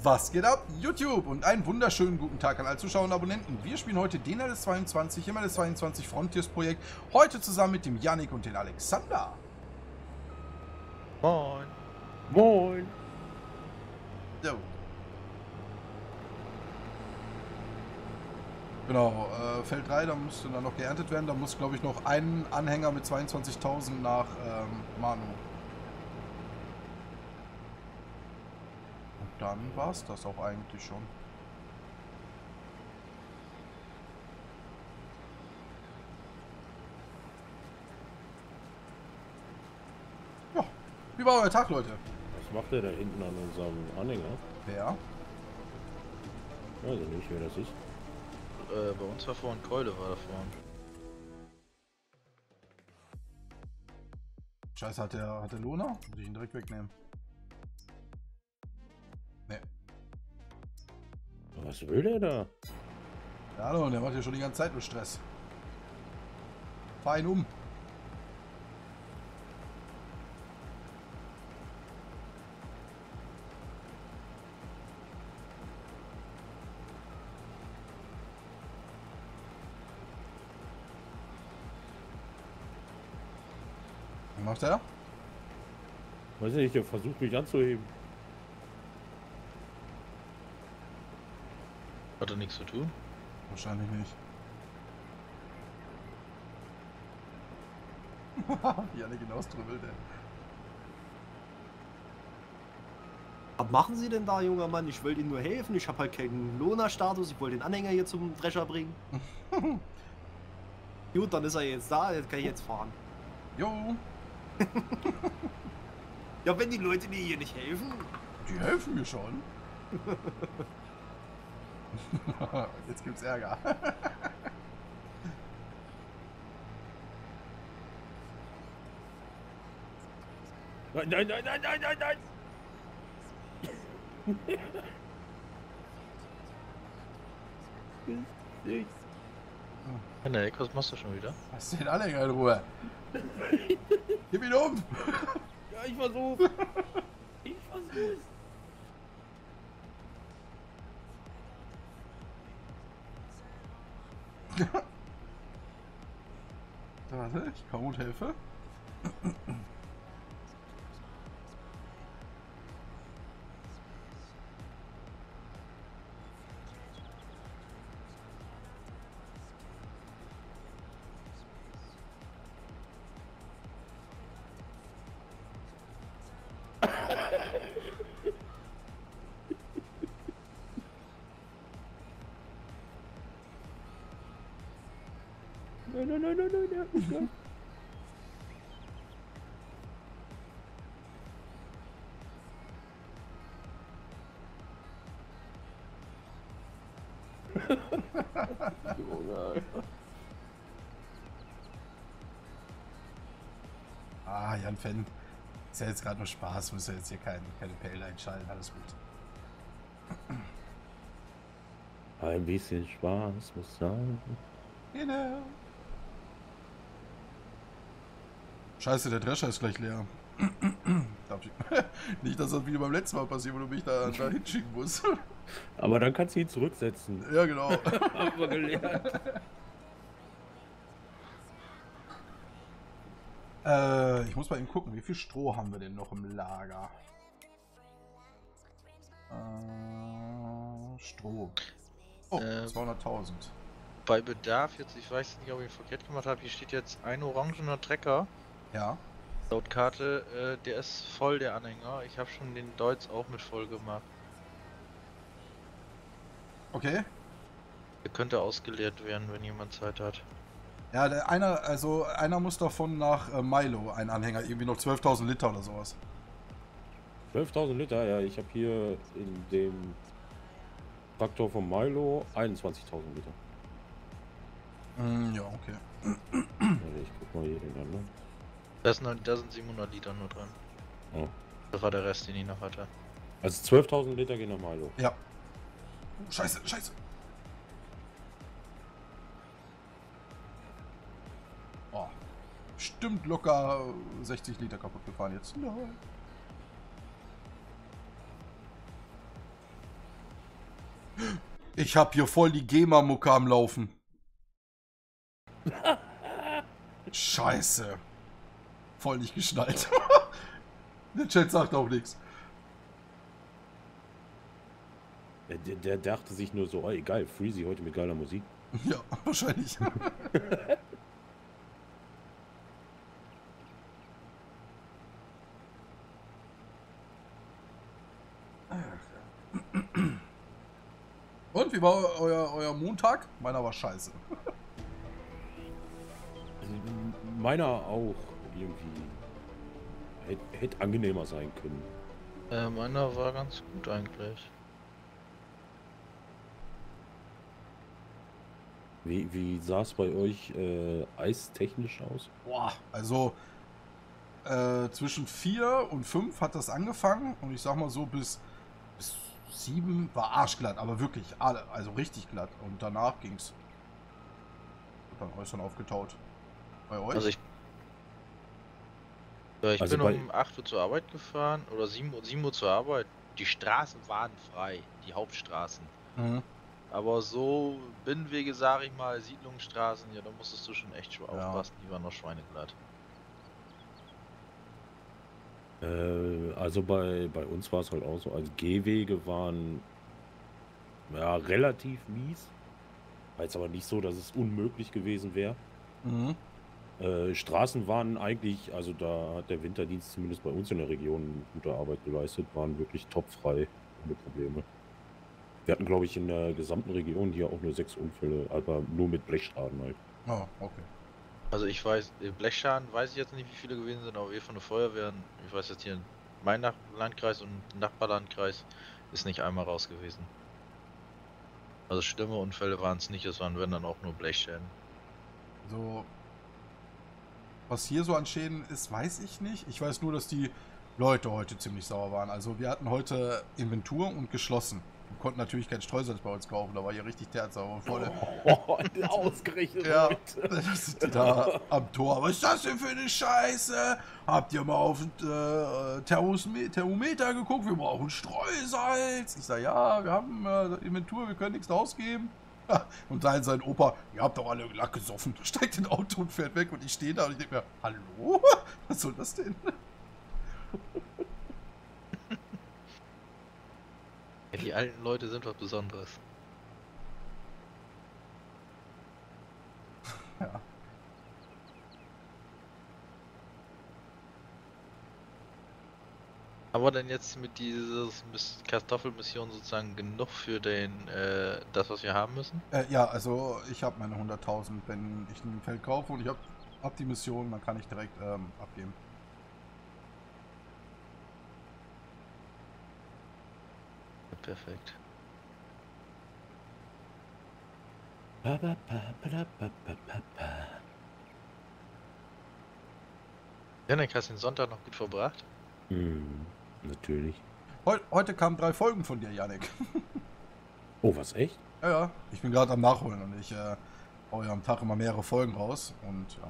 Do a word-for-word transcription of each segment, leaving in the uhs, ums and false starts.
Was geht ab, YouTube? Und einen wunderschönen guten Tag an alle Zuschauer und Abonnenten. Wir spielen heute den L S zweiundzwanzig im L S zweiundzwanzig Frontiers Projekt. Heute zusammen mit dem Yannick und dem Alexander. Moin. Moin. So. Genau, äh, Feld drei, da müsste dann noch geerntet werden. Da muss, glaube ich, noch ein Anhänger mit zweiundzwanzigtausend nach ähm, Manu. Und dann war es das auch eigentlich schon. Ja, wie war euer Tag, Leute? Was macht der da hinten an unserem Anhänger? Wer? Weiß ich nicht, wer das ist. Äh, bei uns war vorhin Keule, war da vorhin. Scheiße, hat der, hat der Luna? Muss ich ihn direkt wegnehmen? Nee. Was will der da? Ja, hallo, der macht ja schon die ganze Zeit nur Stress. Fahr ihn um. Was macht er? Weiß nicht, der versucht mich anzuheben. Hat er nichts zu tun? Wahrscheinlich nicht. Wie alle genau drübbelt, ey. Was machen Sie denn da, junger Mann? Ich wollte Ihnen nur helfen. Ich habe halt keinen Lona-Status. Ich wollte den Anhänger hier zum Drescher bringen. Gut, dann ist er jetzt da. Jetzt kann ich jetzt fahren. Jo, Ja, wenn die Leute mir hier nicht helfen. die helfen mir schon. Jetzt gibt's Ärger. Nein, nein, nein, nein, nein, nein, nein! Henrik, was machst du schon wieder? Lass den Anhänger in Ruhe. Gib ihn um. Ja, ich versuch! Ich versuch's! Warte, ich komme und helfe. Nein, nein, nein, nein, nein, der hat mich gar- Junge, Alter. Ah, Jan Fenn. Ist ja jetzt gerade nur Spaß. Muss ja jetzt hier kein, keine Pale einschalten. Alles gut. Ein bisschen Spaß muss sein. Genau. Scheiße, der Drescher ist gleich leer. Darf ich nicht, dass das wie beim letzten Mal passiert, wo du mich da, da hinschicken musst. Aber dann kannst du ihn zurücksetzen. Ja, genau. Haben wir gelernt. äh, ich muss mal eben gucken, wie viel Stroh haben wir denn noch im Lager? Äh, Stroh. Oh, Ähm. zweihunderttausend. Bei Bedarf jetzt, ich weiß nicht, ob ich ihn verkehrt gemacht habe, hier steht jetzt ein orangener Trecker. Ja. Laut Karte, äh, der ist voll, der Anhänger. Ich habe schon den Deutz auch mit voll gemacht. Okay. Der könnte ausgeleert werden, wenn jemand Zeit hat. Ja, der einer, also einer muss davon nach äh, Milo, ein Anhänger, irgendwie noch zwölftausend Liter oder sowas. zwölftausend Liter, ja, ich habe hier in dem Traktor von Milo einundzwanzigtausend Liter. Mm, ja, okay. Also ich guck mal hier den an, ne? Da, ist nur, da sind siebenhundert Liter nur dran. Oh. Das war der Rest, den ich noch hatte. Also zwölftausend Liter gehen nach Milo. Ja. Oh, scheiße, scheiße. Oh. Stimmt locker sechzig Liter kaputt gefahren jetzt. Nein. Ich hab hier voll die GEMA-Mucke am Laufen. Scheiße. Voll nicht geschnallt. Der Chat sagt auch nichts. Der, der, der dachte sich nur so, oh, egal, Freezy heute mit geiler Musik. Ja, wahrscheinlich. Und wie war euer, euer Montag? Meiner war scheiße. Meiner auch irgendwie. Hätte, hätte angenehmer sein können. Äh, meiner war ganz gut eigentlich. Wie, wie sah es bei euch äh, eistechnisch aus? Boah, also äh, zwischen vier und fünf hat das angefangen und ich sag mal so bis, bis sieben war arschglatt, aber wirklich, alle, also richtig glatt. Und danach ging's. Wird dann äußerst aufgetaut. Bei euch? Also ich, ja, ich Also bin bei- um acht Uhr zur Arbeit gefahren oder sieben Uhr, sieben Uhr zur Arbeit. Die Straßen waren frei, die Hauptstraßen. Mhm. Aber so Binnenwege, sag ich mal, Siedlungsstraßen, ja, da musstest du schon echt schon Ja. aufpassen, die waren noch schweineglatt. Äh, also bei, bei uns war es halt auch so, also Gehwege waren ja relativ mies. War jetzt aber nicht so, dass es unmöglich gewesen wäre. Mhm. Äh, Straßen waren eigentlich, also da hat der Winterdienst zumindest bei uns in der Region gute Arbeit geleistet, waren wirklich topfrei, ohne Probleme. Wir hatten, glaube ich, in der gesamten Region hier auch nur sechs Unfälle, aber nur mit Blechschaden halt. Oh, okay. Also ich weiß, äh, Blechschaden weiß ich jetzt nicht, wie viele gewesen sind, aber wir von der Feuerwehr, ich weiß jetzt hier, mein Nach Landkreis und Nachbarlandkreis ist nicht einmal raus gewesen. Also schlimme Unfälle waren es nicht, es waren wenn dann auch nur Blechschäden. So, was hier so an Schäden ist, weiß ich nicht. Ich weiß nur, dass die Leute heute ziemlich sauer waren. Also wir hatten heute Inventur und geschlossen. Wir konnten natürlich kein Streusalz bei uns kaufen, da war hier richtig Terz, voll. Oh, ausgerechnet Ja, heute. das ist da am Tor. Was ist das denn für eine Scheiße? Habt ihr mal auf den äh, Thermosme- Thermometer geguckt? Wir brauchen Streusalz. Ich sag, ja, wir haben äh, Inventur, wir können nichts ausgeben. Und dann sein Opa, ihr habt doch alle Lack gesoffen. Steigt in ein Auto und fährt weg und ich stehe da und ich denke mir, hallo? Was soll das denn? Ja, die alten Leute sind was Besonderes. Ja. Aber dann jetzt mit dieses Miss- Kartoffelmission sozusagen genug für den, äh, das was wir haben müssen? Äh, ja, also ich habe meine hunderttausend, wenn ich ein Feld kaufe und ich habe hab die Mission, dann kann ich direkt ähm, abgeben. Perfekt. Ba, ba, ba, ba, ba, ba, ba, ba. Janik, hast du den Sonntag noch gut verbracht? Hm, natürlich. Heu heute kamen drei Folgen von dir, Yannick. Oh, was, echt? Ja, ja, ich bin gerade am Nachholen und ich äh, haue ja am Tag immer mehrere Folgen raus und ja.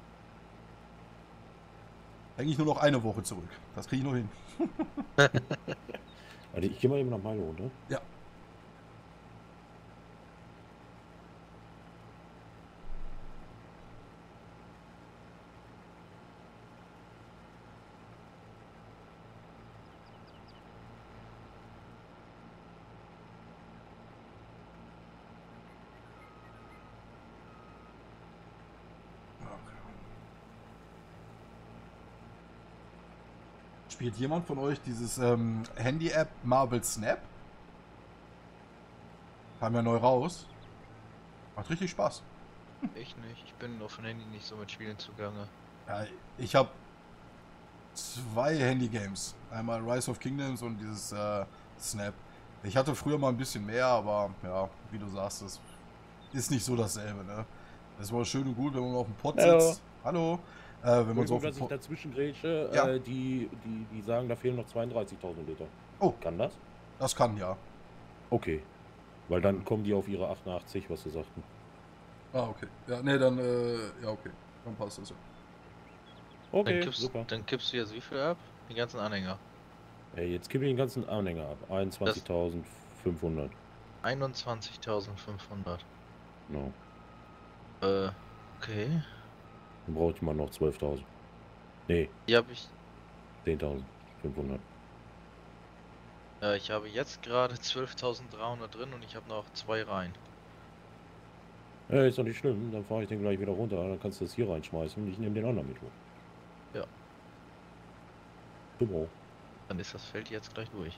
Eigentlich nur noch eine Woche zurück. Das kriege ich noch hin. Warte, ich gehe mal eben nach Milo runter. Ja. Spielt jemand von euch dieses ähm, Handy-App Marvel Snap? Kam ja neu raus. Macht richtig Spaß. Ich nicht. Ich bin auf dem Handy nicht so mit Spielen zugange. Ja, ich habe zwei Handy-Games. Einmal Rise of Kingdoms und dieses äh, Snap. Ich hatte früher mal ein bisschen mehr, aber ja, wie du sagst, das ist nicht so dasselbe, ne? Das war schön und gut, wenn man auf dem Pott Hallo. sitzt. Hallo. Äh, wenn man so Entschuldigung, auf dem dass ich Pott... dazwischen grätsche. Ja. Äh, die, die, die sagen, da fehlen noch zweiunddreißigtausend Liter. Oh. Kann das? Das kann ja. Okay. Weil dann kommen die auf ihre achtundachtzig, was sie sagten. Ah, okay. Ja, ne, dann, äh, ja, okay. Dann passt das ja. Okay, Dann, kippst, super. dann kippst du jetzt wie viel ab? Den ganzen Anhänger. Ey, jetzt kippe ich den ganzen Anhänger ab. einundzwanzigtausendfünfhundert. einundzwanzigtausendfünfhundert. Genau. Äh, okay. Dann brauche ich mal noch zwölftausend. Nee, Hier habe ich, zehntausendfünfhundert. äh, ich habe jetzt gerade zwölftausenddreihundert drin und ich habe noch zwei Reihen. Ja, ist doch nicht schlimm. Dann fahre ich den gleich wieder runter. Dann kannst du das hier reinschmeißen und ich nehme den anderen mit hoch. Ja. Super. Dann ist das Feld jetzt gleich durch.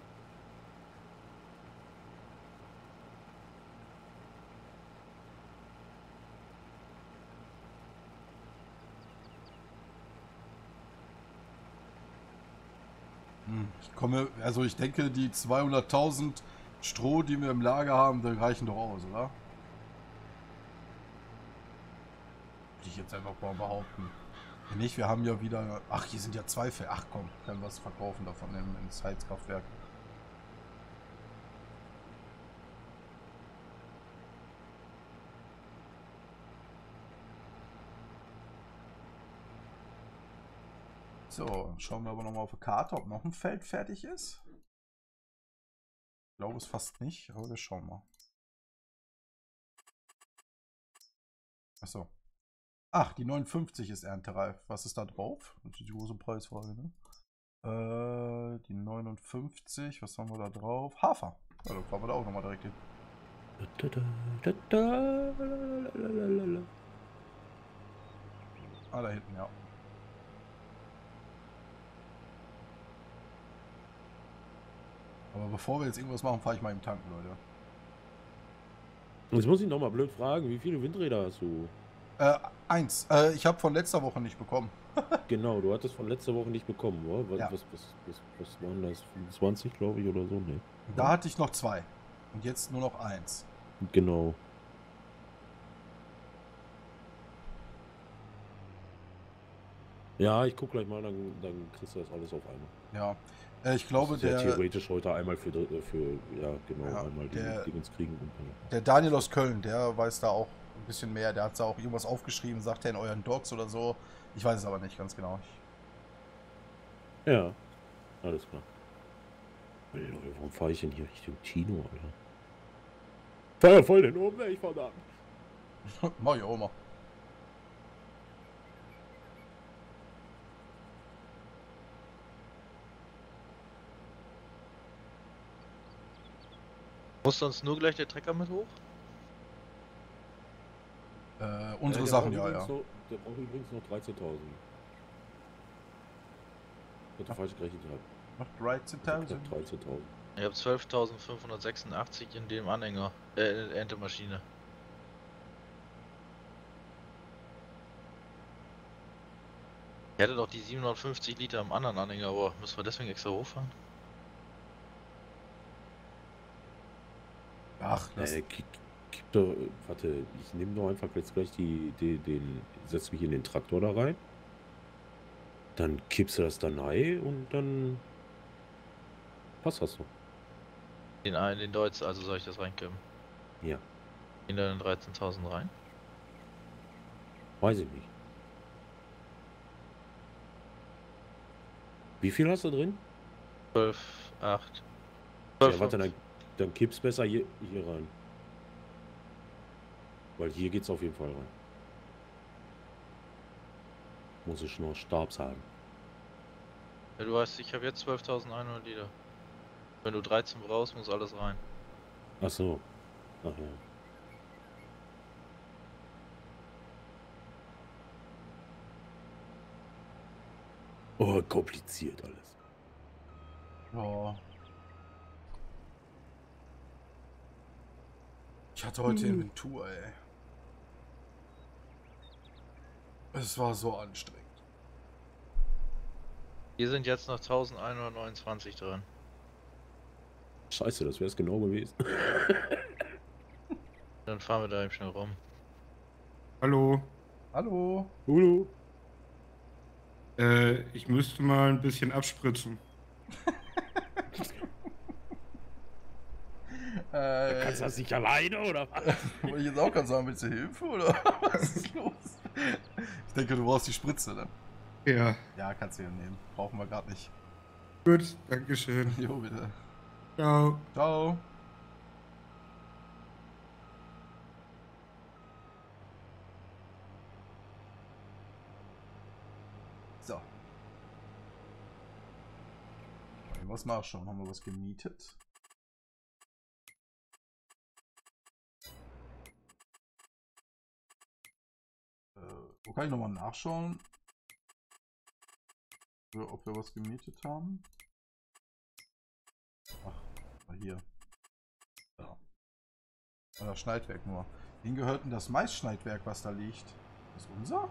Hm, Ich komme, also ich denke, die zweihunderttausend Stroh, die wir im Lager haben, die reichen doch aus, oder? Würde ich jetzt einfach mal behaupten. Wenn nicht, wir haben ja wieder... Ach, hier sind ja zwei Felder. Ach komm, können wir was verkaufen davon im, ins Heizkraftwerk. So, schauen wir aber nochmal auf die Karte, ob noch ein Feld fertig ist. Ich glaube es fast nicht, aber wir schauen mal. Achso. Ach, die neunundfünfzig ist erntereif. Was ist da drauf? Das ist die große Preisfrage, ne? Äh, die neunundfünfzig, was haben wir da drauf? Hafer. Ja, dann fahren wir da auch nochmal direkt hin. Ah, da hinten, ja. Aber bevor wir jetzt irgendwas machen, fahre ich mal im Tanken, Leute. Jetzt muss ich noch mal blöd fragen, wie viele Windräder hast du? Äh, eins. Äh, ich habe von letzter Woche nicht bekommen. Genau, du hattest von letzter Woche nicht bekommen, oder? Was, Ja. was, was, was, was waren das? fünfundzwanzig, glaube ich, oder so? Nee. Da hatte ich noch zwei. Und jetzt nur noch eins. Genau. Ja, ich guck gleich mal, dann, dann kriegst du das alles auf einmal. Ja. Äh, ich glaube, Das ist ja der, theoretisch heute einmal für, Dr- für ja, genau, Ja, einmal die der- Dingens kriegen. Und dann, der Daniel aus Köln, der weiß da auch ein bisschen mehr. Der hat da auch irgendwas aufgeschrieben, sagt er in euren Docs oder so. Ich weiß es aber nicht ganz genau. Ich, ja, alles klar. Alter, warum fahre ich denn hier Richtung Tino, Alter? Fahr ja voll den oben, ich fahr da. mach ich auch mal. Muss sonst nur gleich der Trecker mit hoch? Äh, unsere der Sachen, braucht ja, übrigens ja. Noch, der braucht übrigens noch dreizehntausend. Ich hatte falsch gerechnet gehabt. Noch Also dreizehntausend. knapp dreizehntausend. Ich habe zwölftausendfünfhundertsechsundachtzig in dem Anhänger, äh, Erntemaschine. Ich hätte doch die siebenhundertfünfzig Liter im anderen Anhänger, aber müssen wir deswegen extra hochfahren? Ach, das, Äh, gib, gib doch, warte, ich nehme doch einfach jetzt gleich die, die den, setz mich in den Traktor da rein. Dann kippst du das da rein und dann passt das so. Den einen, den Deutsch, also soll ich das reinkippen? Ja, In den dreizehntausend rein? weiß ich nicht. Wie viel hast du drin? zwölf, acht. Ja, warte, dann, dann kippst besser hier, hier rein. Weil hier geht's auf jeden Fall rein. Muss ich noch Stabs haben. Ja, du weißt, ich habe jetzt zwölftausendeinhundert Liter. Wenn du dreizehn brauchst, muss alles rein. Ach so. Ach ja. Oh, kompliziert alles. ja. Ich hatte heute Inventur, ey. Es war so anstrengend. Hier sind jetzt noch elfhundertneunundzwanzig drin. Scheiße, das wäre es genau gewesen. Dann fahren wir da eben schnell rum. Hallo, Hallo. Hulu. äh, ich müsste mal ein bisschen abspritzen. Äh, Kannst du das nicht alleine, oder was? wollte ich jetzt auch gerade sagen, willst du Hilfe oder was ist los? Ich denke, du brauchst die Spritze, ne? Ja, Ja, kannst du ja nehmen. Brauchen wir gerade nicht. gut, dankeschön. Jo, bitte. Ciao. Ciao. Was nachschauen? Haben wir was gemietet? Äh, wo kann ich nochmal nachschauen? Ob wir was gemietet haben? Ach, mal hier. Ja. Das Schneidwerk nur. Wem gehört denn das Maisschneidwerk, was da liegt? Ist unser?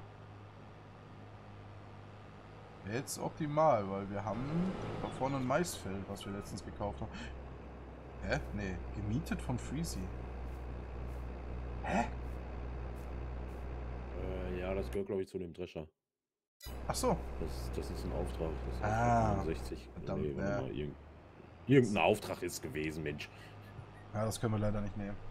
Jetzt optimal, weil wir haben da vorne ein Maisfeld, was wir letztens gekauft haben. Hä? Nee, gemietet von Freezy. Hä? Äh, ja, das gehört, glaube ich, zu dem Drescher. Ach so. Das, das ist ein Auftrag. Das ist Ah, neunundsechzig. verdammt, Nee, warte ja. mal, irgend, irgendein Auftrag ist gewesen, Mensch. Ja, das können wir leider nicht nehmen.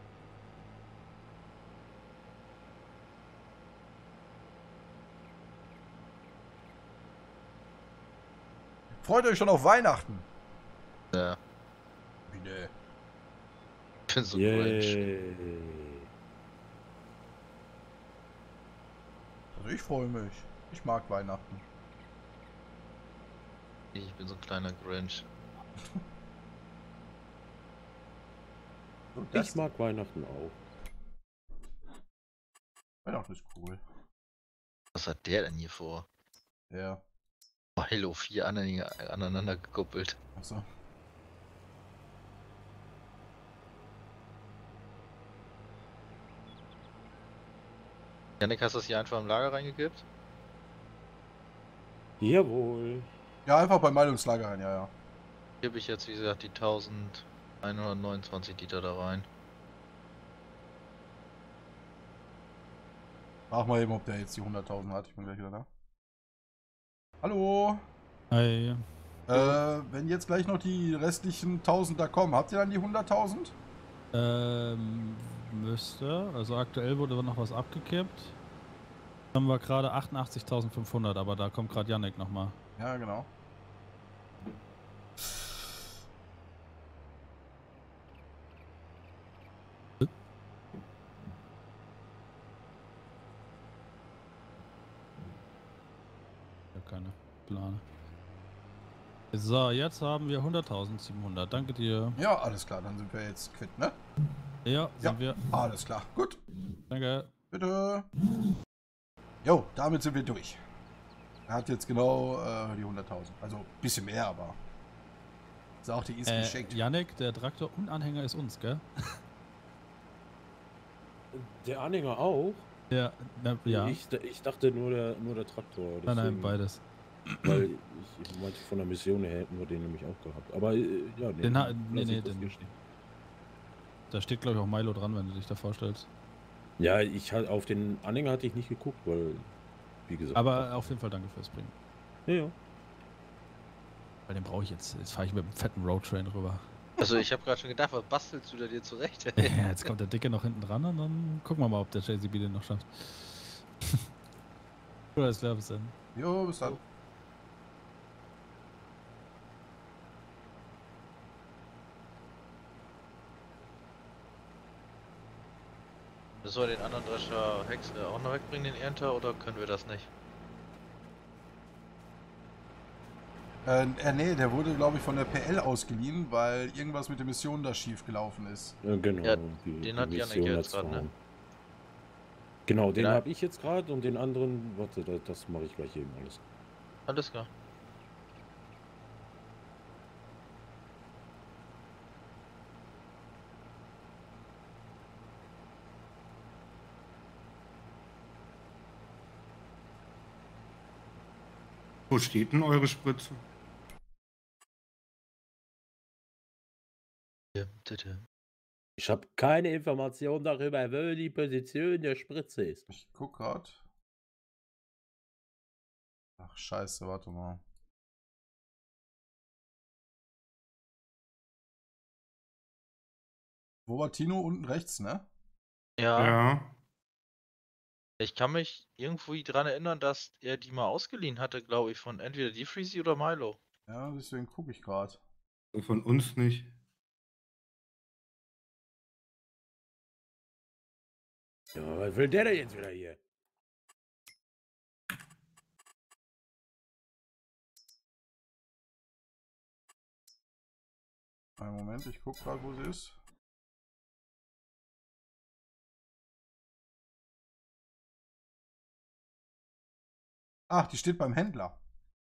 Freut euch schon auf Weihnachten. Ja, Wie ne? ich bin so cringe. Yay. Also ich freue mich. Ich mag Weihnachten. Ich bin so ein kleiner Grinch. So, das Ich mag Weihnachten auch. Weihnachten ist cool. Was hat der denn hier vor? Ja. Milo, vier Anhänger aneinander gekuppelt. Achso. Janik, hast du das hier einfach im Lager reingekippt? Jawohl. Ja, einfach bei Milo ins Lager rein, ja, ja. Gebe ich jetzt, wie gesagt, die elfhundertneunundzwanzig Liter da rein. Frag mal eben, ob der jetzt die hunderttausend hat. Ich bin gleich wieder da. Hallo. Hi. Äh, wenn jetzt gleich noch die restlichen tausend da kommen, habt ihr dann die hunderttausend? Ähm, müsste. Also aktuell wurde noch was abgekippt. Haben wir gerade achtundachtzigtausendfünfhundert, aber da kommt gerade Yannick nochmal. Ja, genau. Ja, keine Plane. So, jetzt haben wir hunderttausendsiebenhundert. Danke dir. Ja, alles klar, dann sind wir jetzt quitt, ne? Ja, Ja. sind wir. Alles klar, gut. Danke. Bitte. Jo, damit sind wir durch. Er hat jetzt genau äh, die hunderttausend. Also ein bisschen mehr, aber. Sagt, die ist Äh, geschenkt. Yannick, der Traktor und Anhänger ist uns, gell? Der Anhänger auch? Ja, na, ja. Ich, ich dachte nur der, nur der Traktor. Nein, nein, deswegen- beides. Weil ich, ich meinte, von der Mission her hätten wir den nämlich auch gehabt. Aber äh, ja, Den ha- lass nee, ich nee, das den- hier stehen. Da steht, glaube ich, auch Milo dran, wenn du dich da vorstellst. Ja, ich halt auf den Anhänger hatte ich nicht geguckt, weil, wie gesagt. Aber auf jeden Fall danke fürs Bringen. ja, ja. Weil den brauche ich jetzt. Jetzt fahre ich mit dem fetten Roadtrain rüber. Also ich habe gerade schon gedacht, was bastelst du da dir zurecht? Ja, jetzt kommt der Dicke noch hinten dran und dann gucken wir mal, ob der J C B den noch schafft. Oder ist klar, bis dann. Jo, bis dann. Müssen wir den anderen Drescher Hex äh, auch noch wegbringen, den Ernter, oder können wir das nicht? Äh, äh, nee, der wurde, glaube ich, von der P L ausgeliehen, weil irgendwas mit der Mission da schief gelaufen ist. Ja, genau. Ja, die, den hat Janik Mission jetzt hat's grad, ne? verhauen. Genau, den Ja. habe ich jetzt gerade und den anderen, warte, das, das mache ich gleich eben alles. Alles klar. Wo steht denn eure Spritze? Ja, bitte. Ich habe keine Information darüber, wo die Position der Spritze ist. Ich guck grad. Ach, scheiße, warte mal. Wo war Tino? Unten rechts, ne? Ja, Ja. ich kann mich irgendwie dran erinnern, dass er die mal ausgeliehen hatte, glaube ich, von entweder Defreezy oder Milo. Ja, deswegen gucke ich gerade. So von uns nicht. Ja, was will der denn jetzt wieder hier? Einen Moment, ich guck gerade, wo sie ist. Ach, die steht beim Händler.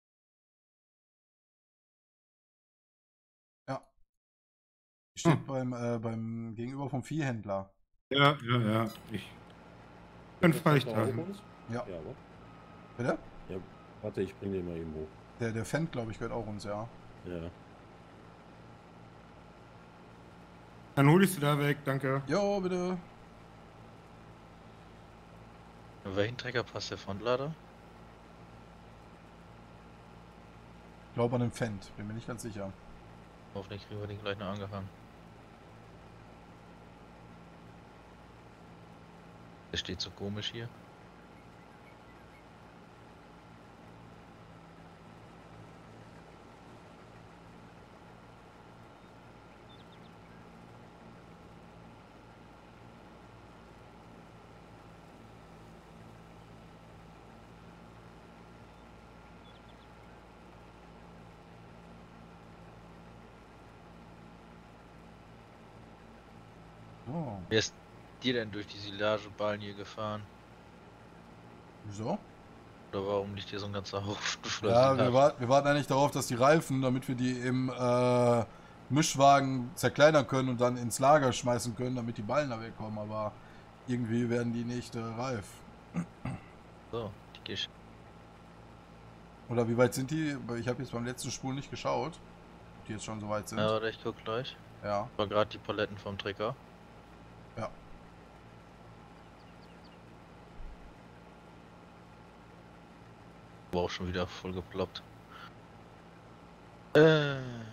Ja. Die steht Hm. beim, äh, beim Gegenüber vom Viehhändler. Ja, ja, ja. Ich. Dann Das fahre ich kommt da auch hin. uns? Ja. Ja, aber. Bitte? Ja, warte, ich bring den mal eben hoch. Der, der Fendt, glaube ich, gehört auch uns, ja. Ja. Dann hol ich sie da weg, danke. Jo, bitte. In welchen Trecker passt der Frontlader? Ich glaube an den Fendt, bin mir nicht ganz sicher. Hoffentlich kriegen wir den gleich noch angehangen. Der steht so komisch hier. Oh, Wer ist dir denn durch die Silageballen hier gefahren? wieso? Oder warum liegt hier so ein ganzer Haufen voller Ja, wir, Silage? war, wir warten eigentlich darauf, dass die Reifen, damit wir die im äh, Mischwagen zerkleinern können und dann ins Lager schmeißen können, damit die Ballen da wegkommen, aber irgendwie werden die nicht äh, reif. So, die Gesch Oder wie weit sind die? Ich habe jetzt beim letzten Spul nicht geschaut, ob die jetzt schon so weit sind. Ja, warte, ich guck gleich. Ja. War gerade die Paletten vom Trecker. Ja. War auch schon wieder voll geploppt. Äh.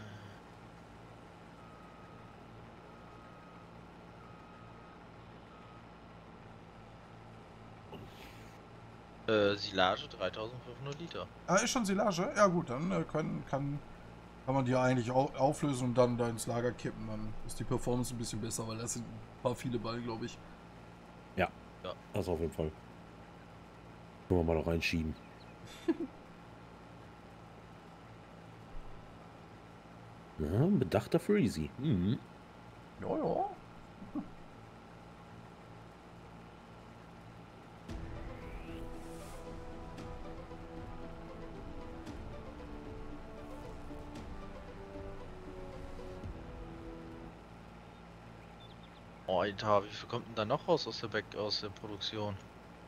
Äh, Silage dreitausendfünfhundert Liter. Ah, ist schon Silage? Ja gut, dann äh, können, kann, kann man die ja eigentlich au auflösen und dann da ins Lager kippen. Dann ist die Performance ein bisschen besser, weil das sind ein paar viele Ballen, glaube ich. Ja. Ja. Das auf jeden Fall. Können wir mal noch reinschieben. Ja, bedachter Freezy. Mhm. Ja, ja. Oh, Alter, wie viel kommt denn da noch raus aus der Back aus der Produktion?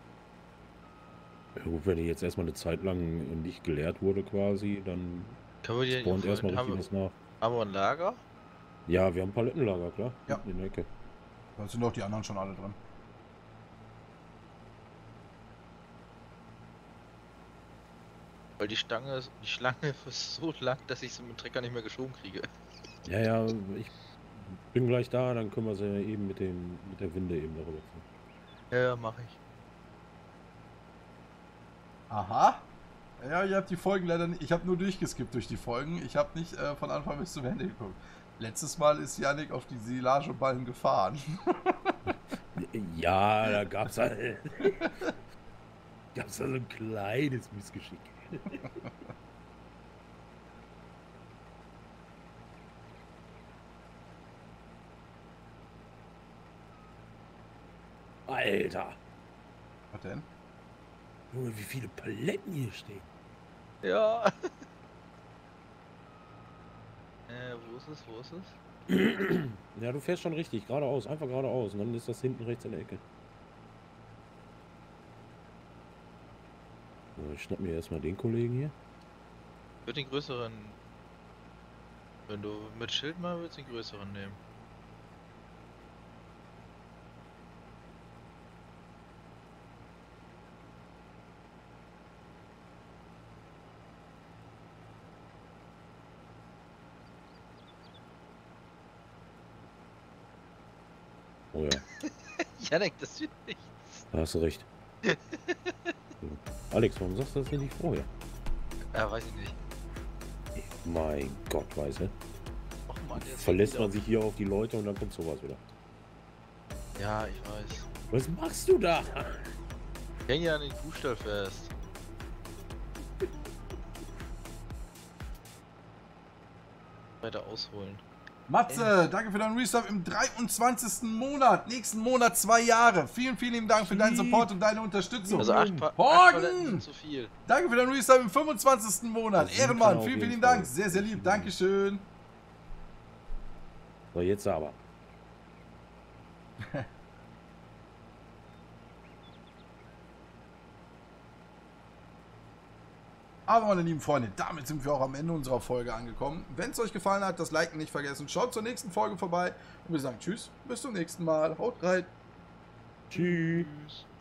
Ja, gut, wenn die jetzt erstmal eine Zeit lang nicht geleert wurde quasi, dann Können wir die spawnt erstmal haben, richtig wir, was nach. haben wir ein Lager? Ja, wir haben Palettenlager, klar. Ja. Hinten in der Ecke. Da sind doch die anderen schon alle drin. Weil die Stange ist, die Schlange ist so lang, dass ich sie mit dem Trecker nicht mehr geschoben kriege. Ja, ja, ich bin gleich da, dann können wir sie ja eben mit dem mit der Winde eben darüber ziehen. Ja, ja, mach ich. Aha. Ja, ich habe die Folgen leider nicht. Ich habe nur durchgeskippt durch die Folgen. Ich habe nicht äh, von Anfang bis zum Ende geguckt. Letztes Mal ist Yannick auf die Silageballen gefahren. Ja, da gab's halt. gab's da so ein kleines Missgeschick. Alter! Was denn? Junge, wie viele Paletten hier stehen. Ja. äh, wo ist es? Wo ist es? Ja, du fährst schon richtig, geradeaus, einfach geradeaus. Und dann ist das hinten rechts in der Ecke. So, ich schnapp mir erstmal den Kollegen hier. Ich würde den größeren. Wenn du mit Schild mal willst, den größeren nehmen. Oh ja, Janik, das wird nichts. da hast du recht. So. Alex, warum sagst du das denn nicht vorher? Ja, weiß ich nicht. Mein Gott, weiß er. Och Mann, jetzt Verlässt wieder man sich hier auf die Leute und dann kommt sowas wieder. auf- Ja, ich weiß. Was machst du da? Ich häng ja an den Kuhstall fest. Weiter ausholen. Matze, danke für deinen Resub im dreiundzwanzigsten Monat. Nächsten Monat zwei Jahre. Vielen, vielen lieben Dank für deinen Support und deine Unterstützung. Also acht, pa acht Morgen! Paletten sind zu viel. Danke für deinen Resub im fünfundzwanzigsten Monat. Das Ehrenmann, kann auf vielen, jeden vielen Fall. Dank. Sehr, sehr lieb. Dankeschön. So, jetzt aber. Aber meine lieben Freunde, damit sind wir auch am Ende unserer Folge angekommen. Wenn es euch gefallen hat, das Liken nicht vergessen. Schaut zur nächsten Folge vorbei. Und wir sagen Tschüss, bis zum nächsten Mal. Haut rein. Tschüss. Tschüss.